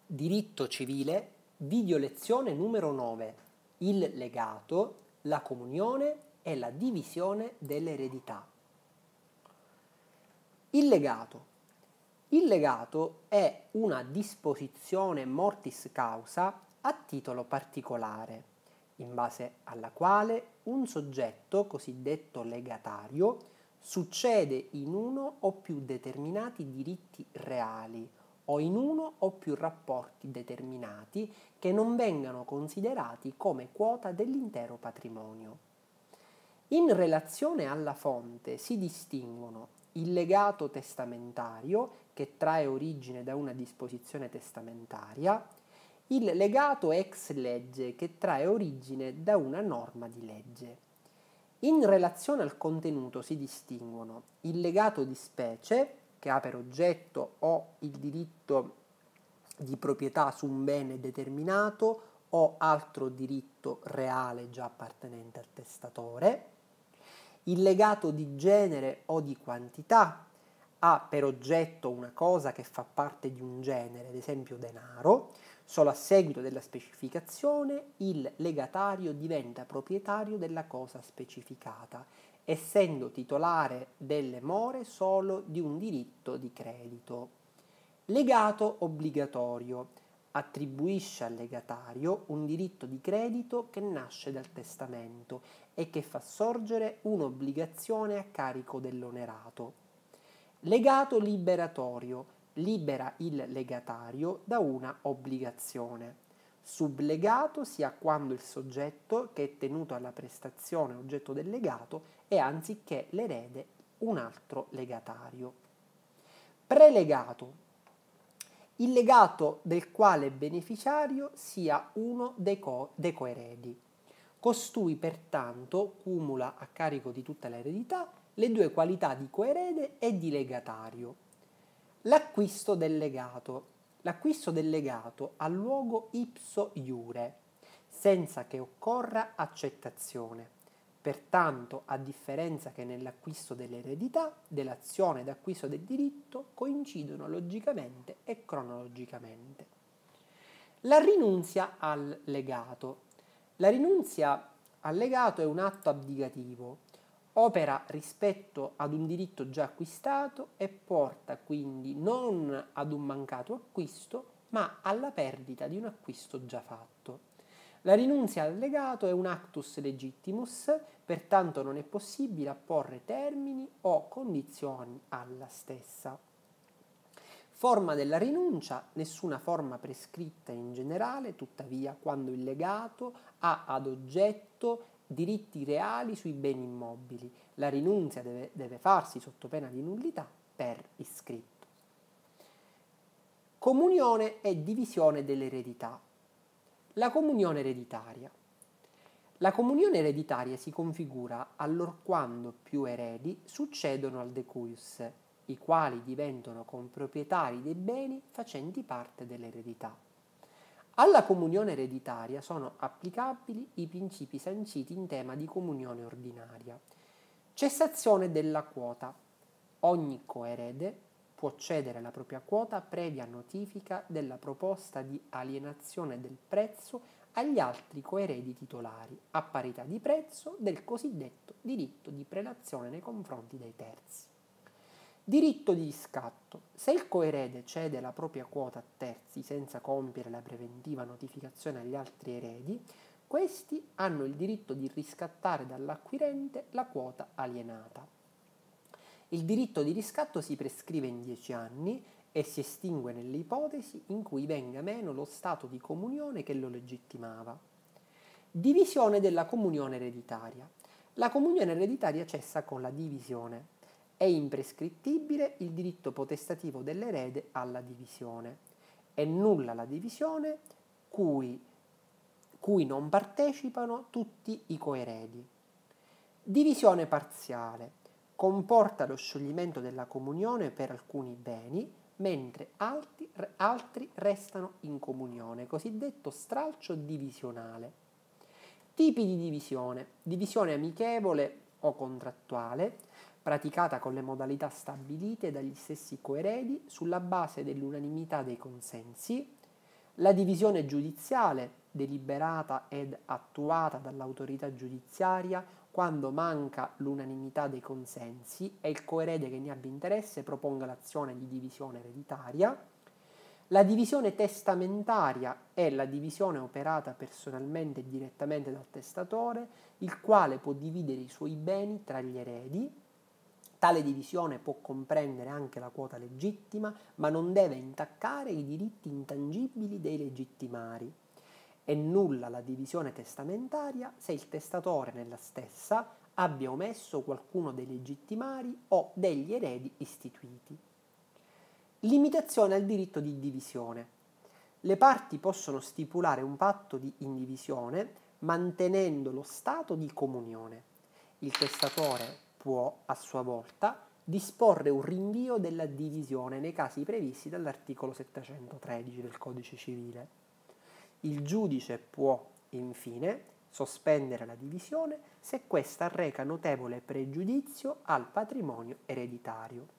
Diritto civile, video lezione numero 9, il legato, la comunione e la divisione dell'eredità. Il legato. Il legato è una disposizione mortis causa a titolo particolare, in base alla quale un soggetto cosiddetto legatario succede in uno o più determinati diritti reali o in uno o più rapporti determinati che non vengano considerati come quota dell'intero patrimonio. In relazione alla fonte si distinguono il legato testamentario, che trae origine da una disposizione testamentaria, il legato ex legge, che trae origine da una norma di legge. In relazione al contenuto si distinguono il legato di specie, che ha per oggetto o il diritto di proprietà su un bene determinato o altro diritto reale già appartenente al testatore, il legato di genere o di quantità ha per oggetto una cosa che fa parte di un genere, ad esempio denaro. Solo a seguito della specificazione il legatario diventa proprietario della cosa specificata, essendo titolare delle more solo di un diritto di credito. Legato obbligatorio attribuisce al legatario un diritto di credito che nasce dal testamento e che fa sorgere un'obbligazione a carico dell'onerato. Legato liberatorio libera il legatario da una obbligazione. Sublegato sia quando il soggetto che è tenuto alla prestazione oggetto del legato è anziché l'erede un altro legatario. Prelegato. Il legato del quale beneficiario sia uno dei coeredi. Costui pertanto cumula a carico di tutta l'eredità le due qualità di coerede e di legatario. L'acquisto del legato. L'acquisto del legato ha luogo ipso iure, senza che occorra accettazione. Pertanto, a differenza che nell'acquisto dell'eredità, dell'azione d'acquisto del diritto coincidono logicamente e cronologicamente. La rinunzia al legato. La rinunzia al legato è un atto abdicativo, opera rispetto ad un diritto già acquistato e porta quindi non ad un mancato acquisto, ma alla perdita di un acquisto già fatto. La rinunzia al legato è un actus legittimus, pertanto non è possibile apporre termini o condizioni alla stessa. Forma della rinuncia: nessuna forma prescritta in generale, tuttavia quando il legato ha ad oggetto diritti reali sui beni immobili. La rinunzia deve farsi sotto pena di nullità per iscritto. Comunione e divisione dell'eredità. La comunione ereditaria. La comunione ereditaria si configura allorquando più eredi succedono al decuius, i quali diventano comproprietari dei beni facenti parte dell'eredità. Alla comunione ereditaria sono applicabili i principi sanciti in tema di comunione ordinaria. Cessazione della quota. Ogni coerede può cedere la propria quota previa notifica della proposta di alienazione del prezzo agli altri coeredi titolari, a parità di prezzo del cosiddetto diritto di prelazione nei confronti dei terzi. Diritto di riscatto. Se il coerede cede la propria quota a terzi senza compiere la preventiva notificazione agli altri eredi, questi hanno il diritto di riscattare dall'acquirente la quota alienata. Il diritto di riscatto si prescrive in 10 anni e si estingue nelle ipotesi in cui venga meno lo stato di comunione che lo legittimava. Divisione della comunione ereditaria. La comunione ereditaria cessa con la divisione. È imprescrittibile il diritto potestativo dell'erede alla divisione. È nulla la divisione cui non partecipano tutti i coeredi. Divisione parziale. Comporta lo scioglimento della comunione per alcuni beni, mentre altri restano in comunione, cosiddetto stralcio divisionale. Tipi di divisione. Divisione amichevole o contrattuale, praticata con le modalità stabilite dagli stessi coeredi sulla base dell'unanimità dei consensi. La divisione giudiziale, deliberata ed attuata dall'autorità giudiziaria quando manca l'unanimità dei consensi e il coerede che ne abbia interesse proponga l'azione di divisione ereditaria. La divisione testamentaria è la divisione operata personalmente e direttamente dal testatore, il quale può dividere i suoi beni tra gli eredi. Tale divisione può comprendere anche la quota legittima, ma non deve intaccare i diritti intangibili dei legittimari. È nulla la divisione testamentaria se il testatore nella stessa abbia omesso qualcuno dei legittimari o degli eredi istituiti. Limitazione al diritto di divisione. Le parti possono stipulare un patto di indivisione mantenendo lo stato di comunione. Il testatore può, a sua volta, disporre un rinvio della divisione nei casi previsti dall'articolo 713 del Codice Civile. Il giudice può, infine, sospendere la divisione se questa arreca notevole pregiudizio al patrimonio ereditario.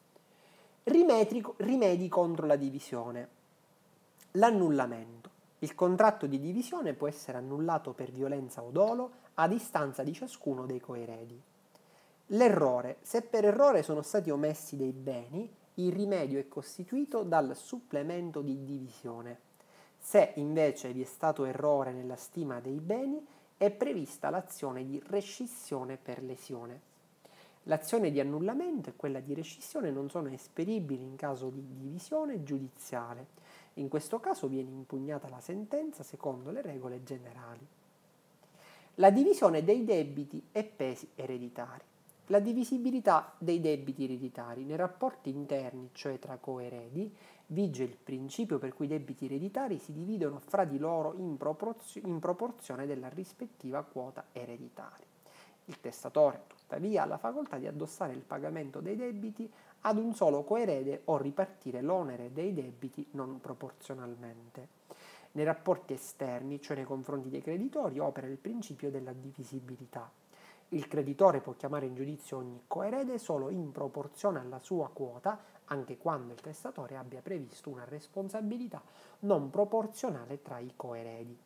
Rimedi contro la divisione. L'annullamento. Il contratto di divisione può essere annullato per violenza o dolo ad istanza di ciascuno dei coeredi. L'errore. Se per errore sono stati omessi dei beni, il rimedio è costituito dal supplemento di divisione. Se invece vi è stato errore nella stima dei beni, è prevista l'azione di rescissione per lesione. L'azione di annullamento e quella di rescissione non sono esperibili in caso di divisione giudiziale. In questo caso viene impugnata la sentenza secondo le regole generali. La divisione dei debiti e pesi ereditari. La divisibilità dei debiti ereditari. Nei rapporti interni, cioè tra coeredi, vige il principio per cui i debiti ereditari si dividono fra di loro in proporzione della rispettiva quota ereditaria. Il testatore, tuttavia, ha la facoltà di addossare il pagamento dei debiti ad un solo coerede o ripartire l'onere dei debiti non proporzionalmente. Nei rapporti esterni, cioè nei confronti dei creditori, opera il principio della divisibilità. Il creditore può chiamare in giudizio ogni coerede solo in proporzione alla sua quota, anche quando il testatore abbia previsto una responsabilità non proporzionale tra i coeredi.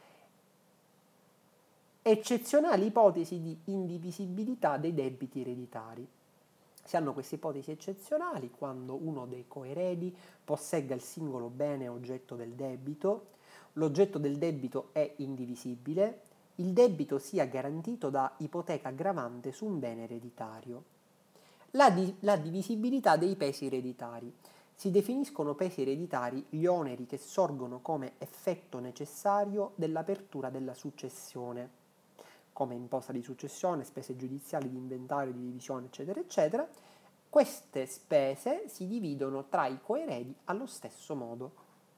Eccezionali ipotesi di indivisibilità dei debiti ereditari. Si hanno queste ipotesi eccezionali quando uno dei coeredi possegga il singolo bene oggetto del debito, l'oggetto del debito è indivisibile, il debito sia garantito da ipoteca gravante su un bene ereditario. La divisibilità dei pesi ereditari. Si definiscono pesi ereditari gli oneri che sorgono come effetto necessario dell'apertura della successione, come imposta di successione, spese giudiziali di inventario, di divisione, eccetera, eccetera. Queste spese si dividono tra i coeredi allo stesso modo.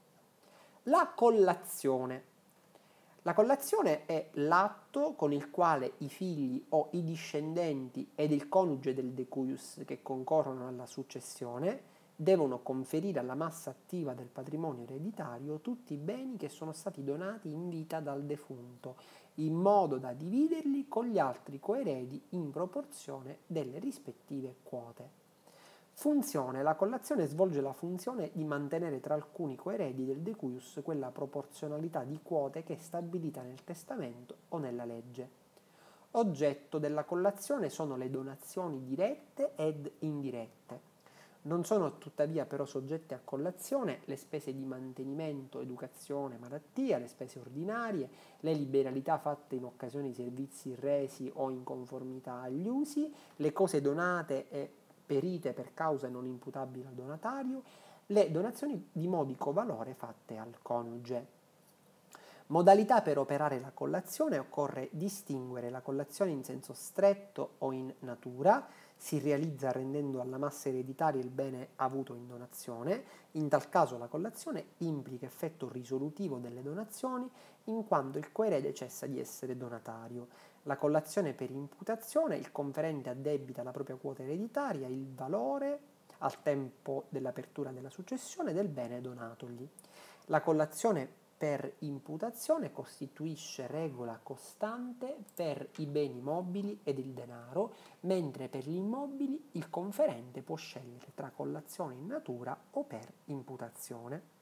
La collazione. La collazione è l'atto con il quale i figli o i discendenti ed il coniuge del decuius che concorrono alla successione devono conferire alla massa attiva del patrimonio ereditario tutti i beni che sono stati donati in vita dal defunto, in modo da dividerli con gli altri coeredi in proporzione delle rispettive quote. Funzione. La collazione svolge la funzione di mantenere tra alcuni coeredi del decuius quella proporzionalità di quote che è stabilita nel testamento o nella legge. Oggetto della collazione sono le donazioni dirette ed indirette. Non sono tuttavia però soggette a collazione le spese di mantenimento, educazione, malattia, le spese ordinarie, le liberalità fatte in occasione di servizi resi o in conformità agli usi, le cose donate e perite per cause non imputabili al donatario, le donazioni di modico valore fatte al coniuge. Modalità per operare la collazione: occorre distinguere la collazione in senso stretto o in natura, si realizza rendendo alla massa ereditaria il bene avuto in donazione. In tal caso la collazione implica effetto risolutivo delle donazioni in quanto il coerede cessa di essere donatario. La collazione per imputazione: il conferente addebita la propria quota ereditaria il valore al tempo dell'apertura della successione del bene donatogli. La collazione per imputazione costituisce regola costante per i beni mobili ed il denaro, mentre per gli immobili il conferente può scegliere tra collazione in natura o per imputazione.